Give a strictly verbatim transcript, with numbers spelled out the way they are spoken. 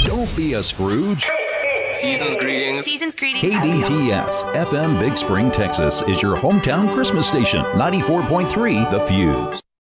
Don't be a Scrooge. Season's greetings. Season's greetings. K B T S F M Big Spring, Texas is your hometown Christmas station. ninety-four point three The Fuse.